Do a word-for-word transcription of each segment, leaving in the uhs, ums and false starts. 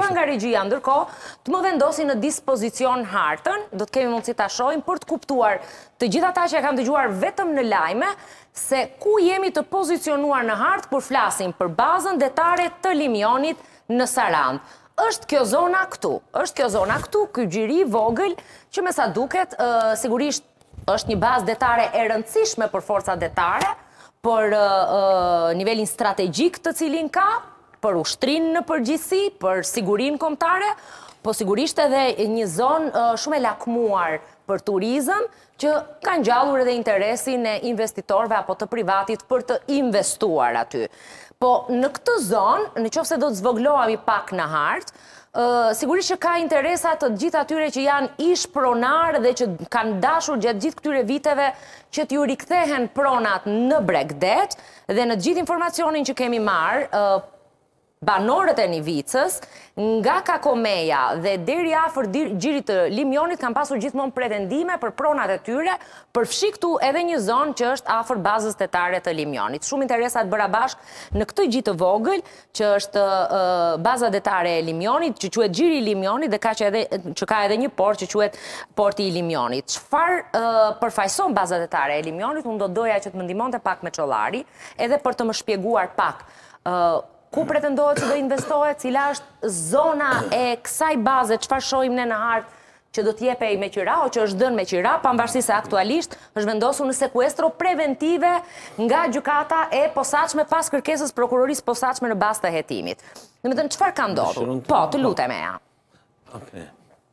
kërkuar nga regjia ndërkohë të më vendosi në dispozicion hartën, do të kemi mundësi ta shohim për të kuptuar të gjithë ata që e kanë dëgjuar vetëm në lajme se ku jemi të pozicionuar në hartë kur flasim për bazën detare të Limionit në Sarandë. Është kjo zona këtu, është kjo zona këtu, ky xhiri vogël që me sa duket sigurisht është një bazë detare e rëndësishme për forcat detare, për nivelin strategjik të cilin ka, për ushtrin në përgjithësi, për sigurin kombëtare, po sigurisht edhe një zonë shumë e lakmuar për turizëm, që ka ngjallur edhe interesin e investitorëve apo të privatit për të investuar aty. Po në këtë zonë, në qoftë se do të zvoglohemi pak në hartë, sigurisht që ka interesat të gjithë atyre që janë ish pronar dhe që kanë dashur gjatë gjithë këtyre viteve që t'ju rikthehen pronat në Bregdet, dhe në gjithë informacionin që kemi marrë, banorët e Nivicës, nga Kakomeja dhe deri afër xhirit të Limionit kanë pasur gjithmonë pretendime për pronat e tyre, përfshi këtu edhe një zonë që është afër bazës tetare të Limionit. Shumë interesat bëra bashkë në këtë gjit të vogël, që është baza detare e Limionit, që quhet xhiri i Limionit dhe ka që edhe që ka edhe një port që quhet porti i Limionit. Çfarë përfaqëson baza detare e Limionit? Unë do doja që të më ndihmonte pak me Çollari, edhe për të më shpjeguar pak ku pretendohet që do investohet, cila është zona e kësaj baze, çfarë shohim ne në hartë që do t'jepej me qira, o që është dënë me qira, pavarësisht se aktualisht është vendosur në sekuestro preventive nga gjykata e posaçme pas kërkesës prokurorisë posaçme në bazë të hetimit. Domethënë çfarë ka ndodhur? Po, të lutem Eja. Okej.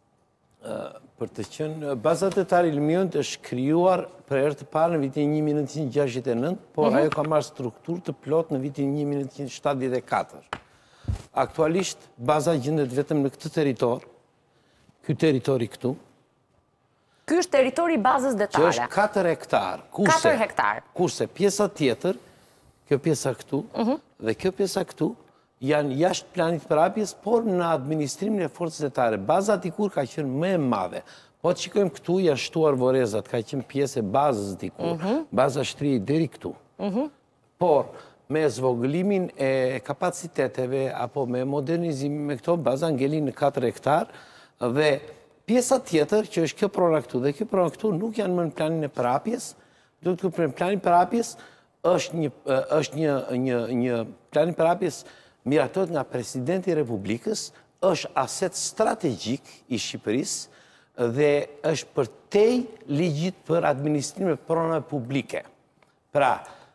Për të qenë, baza detare e Limionit është krijuar për herë të parë në vitin një mijë nëntëqind e gjashtëdhjetë e nëntë, por ajo ka marrë strukturë të plot në vitin një mijë nëntëqind e shtatëdhjetë e katër. Aktualisht, baza gjendet vetëm në këtë territor, ky territori këtu. Ky është territori i bazës detare. Që është katër hektar. katër hektar. Kurse pjesa tjetër, kjo pjesa këtu, dhe kjo pjesa këtu, janë jashtë planit përhapjes, por në administrimin e forcës detare. Baza dikur ka qenë më e madhe. Po të shikojmë këtu, janë shtuar vorezat, ka qenë pjesë e bazës dikur. Baza shtrihej deri këtu. Por, me zvogëlimin e kapaciteteve, apo me modernizimin me këto, baza ngelin në katër hektar, dhe pjesa tjetër, që është kjo prona këtu, dhe kjo prona këtu nuk janë më në planin e përhapjes, do të kuptojmë planin e përhapjes është një është një një një plani i përhapjes miratohet nga presidenti i Republikës, është aset strategjik i Shqipërisë dhe është përtej ligjit për administrimin e pronave publike. Pra,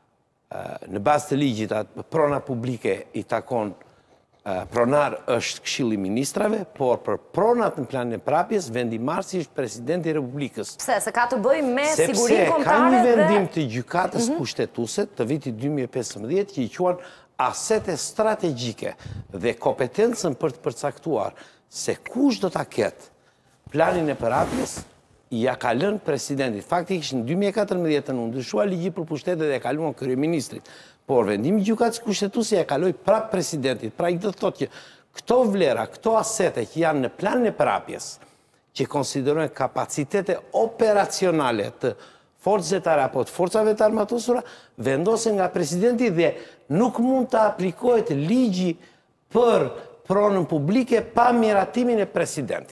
në bazë të ligjit, prona publike i takon pronar është Këshilli i Ministrave, por për pronat në planin e përhapjes, vendimarrësi është presidenti i Republikës. Pse? Se ka të bëjë me sigurinë kombëtare dhe... Sepse ka një vendim të gjykatës pushtetuse të vitit dy mijë e pesëmbëdhjetë që i quan asete strategjike dhe kompetencën për të përcaktuar se kush do ta ketë planin e përhapjes, ja ka lënë presidentit. Faktikisht në dy mijë e katërmbëdhjetë u ndryshua ligji për pushtetet dhe ka kaluar kryeministrit. Por vendimi i gjykatës kushtetuese ja kaloi prap presidentit. Pra i do të thotë që këto vlera, këto asete që janë në planin e përhapjes, që konsiderojnë kapacitete operacionale të forcës detare apo të forcave të armatosura, vendosen nga presidenti dhe nuk mund të aplikohet ligji për pronën publike pa miratimin e presidentit.